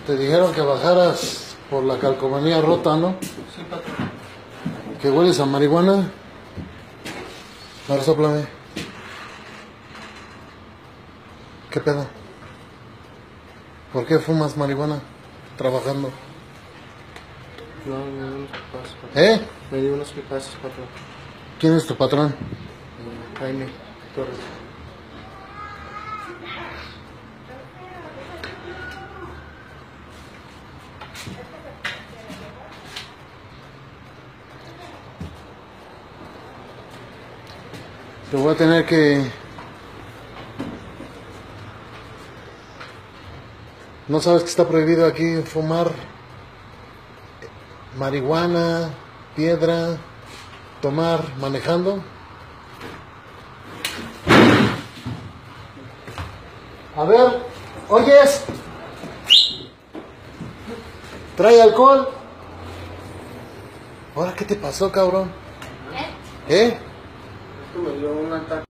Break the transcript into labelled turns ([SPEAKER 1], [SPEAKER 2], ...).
[SPEAKER 1] Te dijeron que bajaras por la calcomanía rota, ¿no?
[SPEAKER 2] Sí, patrón.
[SPEAKER 1] ¿Que hueles a marihuana? A ver, sóplame. ¿Qué pedo? ¿Por qué fumas marihuana trabajando?
[SPEAKER 2] No, me dio unos pipazos, patrón.
[SPEAKER 1] ¿Eh?
[SPEAKER 2] Me dio unos pipazos, patrón.
[SPEAKER 1] ¿Quién es tu patrón?
[SPEAKER 2] Jaime Torres.
[SPEAKER 1] Te voy a tener que... ¿No sabes que está prohibido aquí fumar marihuana, piedra, tomar manejando? A ver, ¿oyes? ¿Trae alcohol? ¿Ahora qué te pasó, cabrón? ¿Eh?
[SPEAKER 2] Esto me dio un ataque.